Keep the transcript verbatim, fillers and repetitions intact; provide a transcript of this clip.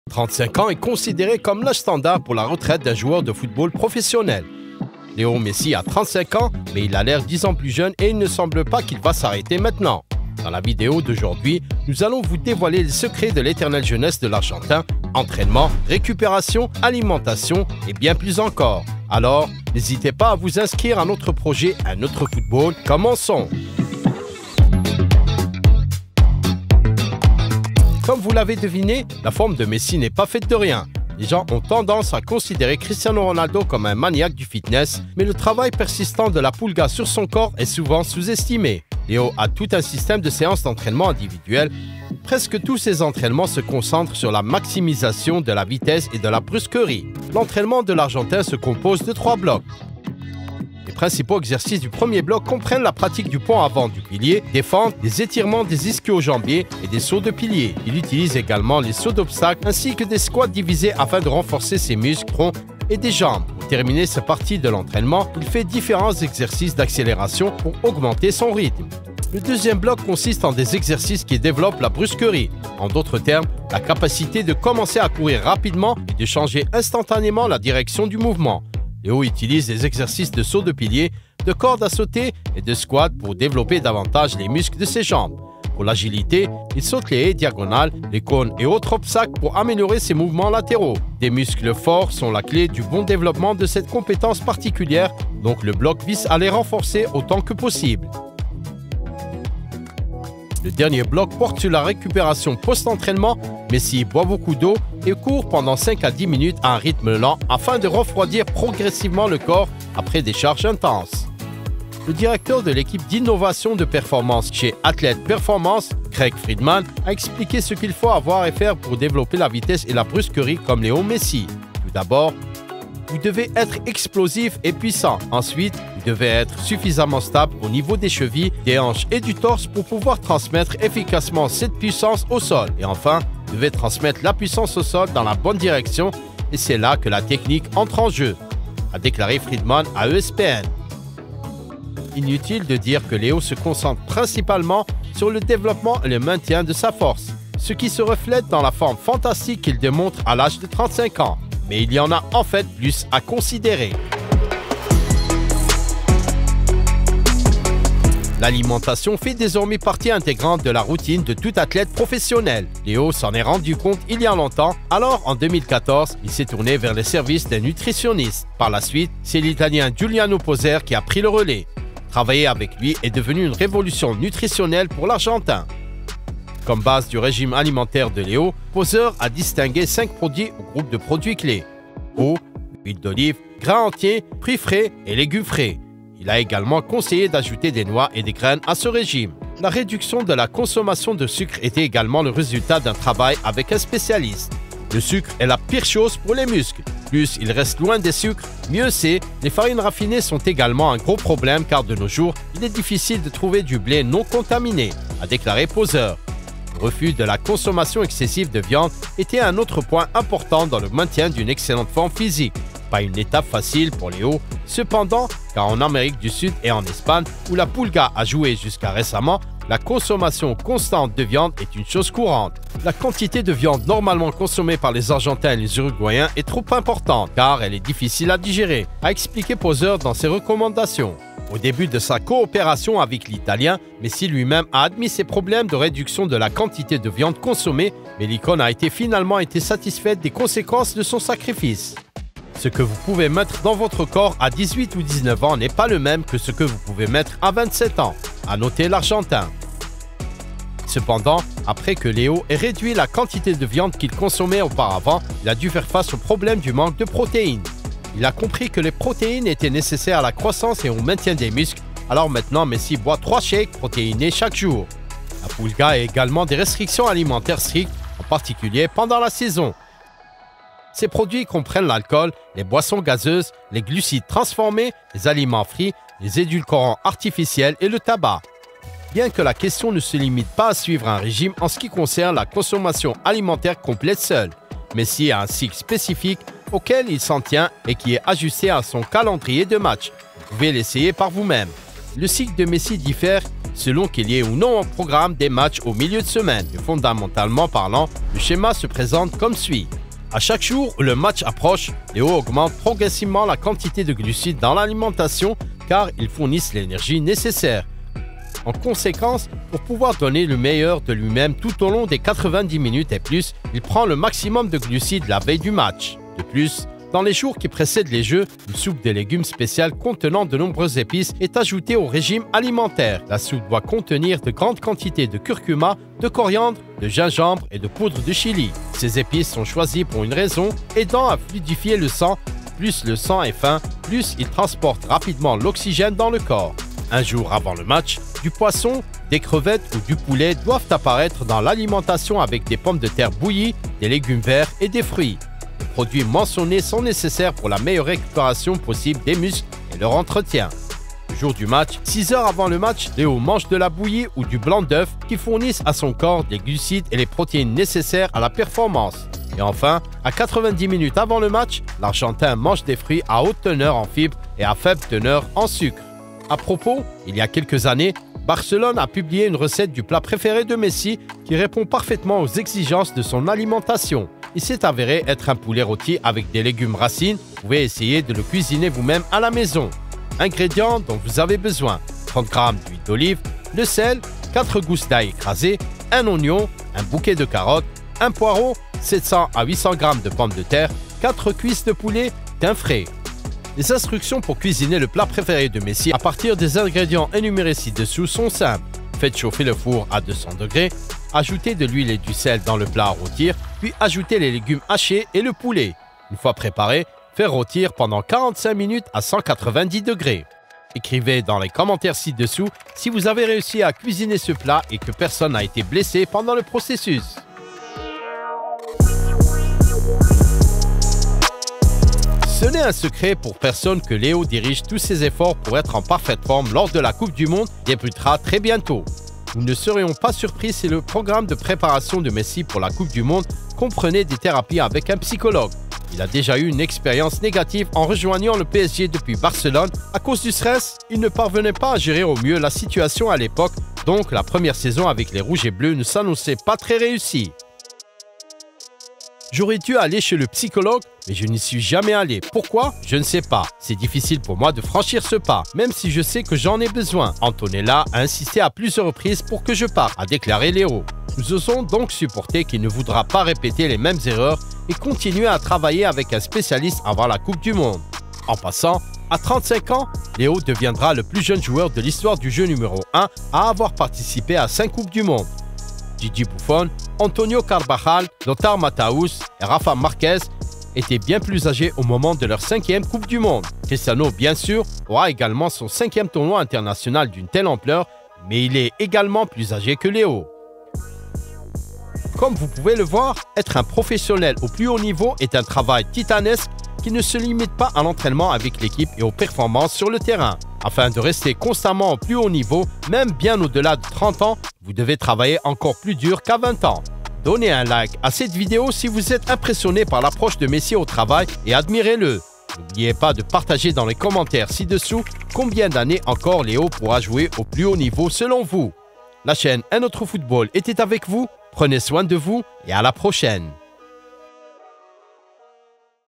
trente-cinq ans est considéré comme l'âge standard pour la retraite d'un joueur de football professionnel. Léo Messi a trente-cinq ans, mais il a l'air dix ans plus jeune et il ne semble pas qu'il va s'arrêter maintenant. Dans la vidéo d'aujourd'hui, nous allons vous dévoiler les secrets de l'éternelle jeunesse de l'Argentin, entraînement, récupération, alimentation et bien plus encore. Alors, n'hésitez pas à vous inscrire à notre projet Un autre football. Commençons! Comme vous l'avez deviné, la forme de Messi n'est pas faite de rien. Les gens ont tendance à considérer Cristiano Ronaldo comme un maniaque du fitness, mais le travail persistant de la pulga sur son corps est souvent sous-estimé. Léo a tout un système de séances d'entraînement individuelles. Presque tous ses entraînements se concentrent sur la maximisation de la vitesse et de la brusquerie. L'entraînement de l'Argentin se compose de trois blocs. Les principaux exercices du premier bloc comprennent la pratique du pont avant du pilier, des fentes, des étirements des ischio-jambiers et des sauts de pilier. Il utilise également les sauts d'obstacles ainsi que des squats divisés afin de renforcer ses muscles, troncs et des jambes. Pour terminer cette partie de l'entraînement, il fait différents exercices d'accélération pour augmenter son rythme. Le deuxième bloc consiste en des exercices qui développent la brusquerie. En d'autres termes, la capacité de commencer à courir rapidement et de changer instantanément la direction du mouvement. Léo utilise des exercices de saut de pilier, de corde à sauter et de squat pour développer davantage les muscles de ses jambes. Pour l'agilité, il saute les haies diagonales, les cônes et autres obstacles pour améliorer ses mouvements latéraux. Des muscles forts sont la clé du bon développement de cette compétence particulière, donc le bloc vise à les renforcer autant que possible. Le dernier bloc porte sur la récupération post-entraînement. Messi boit beaucoup d'eau et court pendant cinq à dix minutes à un rythme lent afin de refroidir progressivement le corps après des charges intenses. Le directeur de l'équipe d'innovation de performance chez Athlète Performance, Craig Friedman, a expliqué ce qu'il faut avoir et faire pour développer la vitesse et la brusquerie comme Léo Messi. Tout d'abord, vous devez être explosif et puissant. Ensuite, vous devez être suffisamment stable au niveau des chevilles, des hanches et du torse pour pouvoir transmettre efficacement cette puissance au sol. Et enfin, vous devez transmettre la puissance au sol dans la bonne direction et c'est là que la technique entre en jeu, a déclaré Friedman à E S P N. Inutile de dire que Léo se concentre principalement sur le développement et le maintien de sa force, ce qui se reflète dans la forme fantastique qu'il démontre à l'âge de trente-cinq ans. Mais il y en a en fait plus à considérer. L'alimentation fait désormais partie intégrante de la routine de tout athlète professionnel. Léo s'en est rendu compte il y a longtemps, alors en deux mille quatorze, il s'est tourné vers les services d'un nutritionniste. Par la suite, c'est l'Italien Giuliano Poser qui a pris le relais. Travailler avec lui est devenu une révolution nutritionnelle pour l'Argentin. Comme base du régime alimentaire de Léo, Poser a distingué cinq produits au groupe de produits clés: eau, huile d'olive, grains entiers, fruits frais et légumes frais. Il a également conseillé d'ajouter des noix et des graines à ce régime. La réduction de la consommation de sucre était également le résultat d'un travail avec un spécialiste. Le sucre est la pire chose pour les muscles. Plus il reste loin des sucres, mieux c'est. Les farines raffinées sont également un gros problème car de nos jours, il est difficile de trouver du blé non contaminé, a déclaré Poser. Le refus de la consommation excessive de viande était un autre point important dans le maintien d'une excellente forme physique. Pas une étape facile pour Léo, cependant, car en Amérique du Sud et en Espagne, où la pulga a joué jusqu'à récemment, la consommation constante de viande est une chose courante. La quantité de viande normalement consommée par les Argentins et les Uruguayens est trop importante, car elle est difficile à digérer, a expliqué Poser dans ses recommandations. Au début de sa coopération avec l'Italien, Messi lui-même a admis ses problèmes de réduction de la quantité de viande consommée, mais l'icône a été finalement été satisfaite des conséquences de son sacrifice. Ce que vous pouvez mettre dans votre corps à dix-huit ou dix-neuf ans n'est pas le même que ce que vous pouvez mettre à vingt-sept ans, a noté l'Argentin. Cependant, après que Léo ait réduit la quantité de viande qu'il consommait auparavant, il a dû faire face au problème du manque de protéines. Il a compris que les protéines étaient nécessaires à la croissance et au maintien des muscles, alors maintenant Messi boit trois shakes protéinés chaque jour. La pulga a également des restrictions alimentaires strictes, en particulier pendant la saison. Ces produits comprennent l'alcool, les boissons gazeuses, les glucides transformés, les aliments frits, les édulcorants artificiels et le tabac. Bien que la question ne se limite pas à suivre un régime en ce qui concerne la consommation alimentaire complète seule, Messi a un cycle spécifique auquel il s'en tient et qui est ajusté à son calendrier de match. Vous pouvez l'essayer par vous-même. Le cycle de Messi diffère selon qu'il y ait ou non au programme des matchs au milieu de semaine. Et fondamentalement parlant, le schéma se présente comme suit. À chaque jour où le match approche, Léo augmente progressivement la quantité de glucides dans l'alimentation car ils fournissent l'énergie nécessaire. En conséquence, pour pouvoir donner le meilleur de lui-même tout au long des quatre-vingt-dix minutes et plus, il prend le maximum de glucides la veille du match. De plus, dans les jours qui précèdent les Jeux, une soupe de légumes spéciale contenant de nombreuses épices est ajoutée au régime alimentaire. La soupe doit contenir de grandes quantités de curcuma, de coriandre, de gingembre et de poudre de chili. Ces épices sont choisies pour une raison, aidant à fluidifier le sang. Plus le sang est fin, plus il transporte rapidement l'oxygène dans le corps. Un jour avant le match, du poisson, des crevettes ou du poulet doivent apparaître dans l'alimentation avec des pommes de terre bouillies, des légumes verts et des fruits. Les produits mentionnés sont nécessaires pour la meilleure récupération possible des muscles et leur entretien. Le jour du match, six heures avant le match, Léo mange de la bouillie ou du blanc d'œuf qui fournissent à son corps les glucides et les protéines nécessaires à la performance. Et enfin, à quatre-vingt-dix minutes avant le match, l'Argentin mange des fruits à haute teneur en fibres et à faible teneur en sucre. À propos, il y a quelques années, Barcelone a publié une recette du plat préféré de Messi qui répond parfaitement aux exigences de son alimentation. Il s'est avéré être un poulet rôti avec des légumes racines. Vous pouvez essayer de le cuisiner vous-même à la maison. Ingrédients dont vous avez besoin: trente grammes d'huile d'olive, le sel, quatre gousses d'ail écrasées, un oignon, un bouquet de carottes, un poireau, sept cents à huit cents grammes de pommes de terre, quatre cuisses de poulet, thym frais. Les instructions pour cuisiner le plat préféré de Messi à partir des ingrédients énumérés ci-dessous sont simples. Faites chauffer le four à deux cents degrés, ajoutez de l'huile et du sel dans le plat à rôtir, puis ajoutez les légumes hachés et le poulet. Une fois préparé, faire rôtir pendant quarante-cinq minutes à cent quatre-vingt-dix degrés. Écrivez dans les commentaires ci-dessous si vous avez réussi à cuisiner ce plat et que personne n'a été blessé pendant le processus. Ce n'est un secret pour personne que Léo dirige tous ses efforts pour être en parfaite forme lors de la Coupe du Monde qui débutera très bientôt. Nous ne serions pas surpris si le programme de préparation de Messi pour la Coupe du Monde comprenait des thérapies avec un psychologue. Il a déjà eu une expérience négative en rejoignant le P S G depuis Barcelone. À cause du stress, il ne parvenait pas à gérer au mieux la situation à l'époque, donc la première saison avec les Rouges et Bleus ne s'annonçait pas très réussie. J'aurais dû aller chez le psychologue, mais je n'y suis jamais allé. Pourquoi? Je ne sais pas. C'est difficile pour moi de franchir ce pas, même si je sais que j'en ai besoin. Antonella a insisté à plusieurs reprises pour que je parte, a déclaré Léo. Nous osons donc supporter qu'il ne voudra pas répéter les mêmes erreurs et continuer à travailler avec un spécialiste avant la Coupe du Monde. En passant, à trente-cinq ans, Léo deviendra le plus jeune joueur de l'histoire du jeu numéro un à avoir participé à cinq Coupes du Monde. Gigi Buffon, Antonio Carvajal, Lothar Matthäus et Rafa Marquez étaient bien plus âgés au moment de leur cinquième Coupe du Monde. Cristiano, bien sûr, aura également son cinquième tournoi international d'une telle ampleur, mais il est également plus âgé que Léo. Comme vous pouvez le voir, être un professionnel au plus haut niveau est un travail titanesque qui ne se limite pas à l'entraînement avec l'équipe et aux performances sur le terrain. Afin de rester constamment au plus haut niveau, même bien au-delà de trente ans, vous devez travailler encore plus dur qu'à vingt ans. Donnez un like à cette vidéo si vous êtes impressionné par l'approche de Messi au travail et admirez-le. N'oubliez pas de partager dans les commentaires ci-dessous combien d'années encore Léo pourra jouer au plus haut niveau selon vous. La chaîne Un Autre Football était avec vous, prenez soin de vous et à la prochaine.